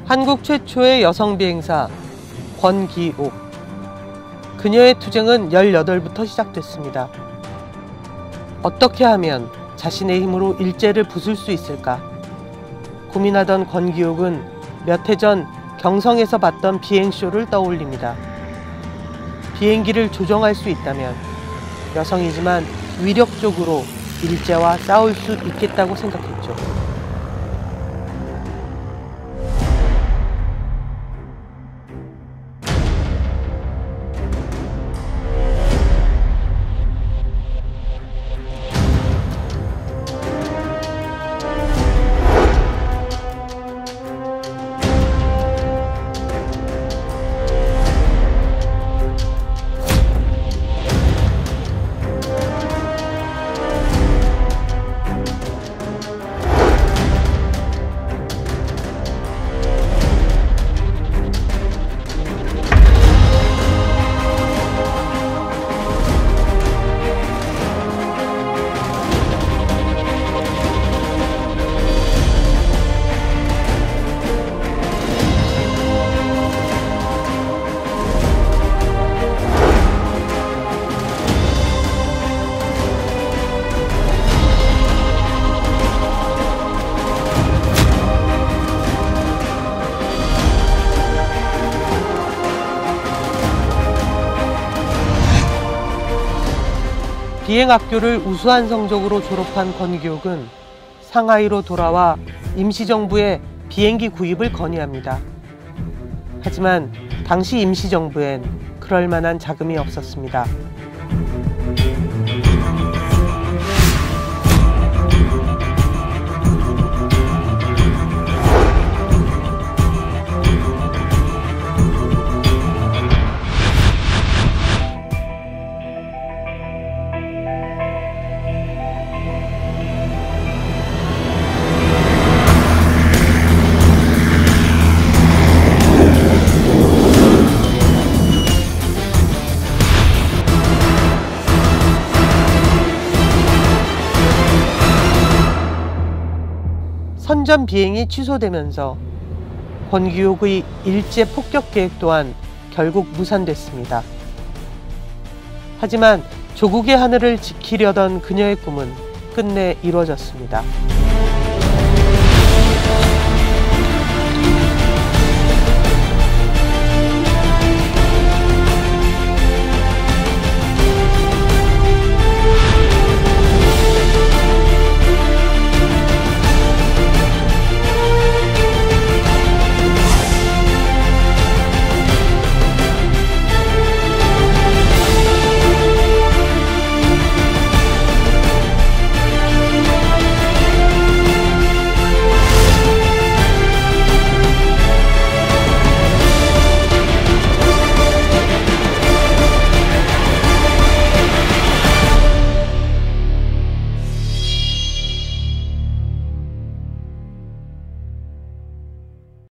한국 최초의 여성 비행사 권기옥. 그녀의 투쟁은 18부터 시작됐습니다. 어떻게 하면 자신의 힘으로 일제를 부술 수 있을까? 고민하던 권기옥은 몇 해 전 경성에서 봤던 비행쇼를 떠올립니다. 비행기를 조정할 수 있다면 여성이지만 위력적으로 일제와 싸울 수 있겠다고 생각했죠. 비행학교를 우수한 성적으로 졸업한 권기옥은 상하이로 돌아와 임시정부에 비행기 구입을 건의합니다. 하지만 당시 임시정부엔 그럴 만한 자금이 없었습니다. 선전 비행이 취소되면서 권기옥의 일제 폭격 계획 또한 결국 무산됐습니다. 하지만 조국의 하늘을 지키려던 그녀의 꿈은 끝내 이루어졌습니다.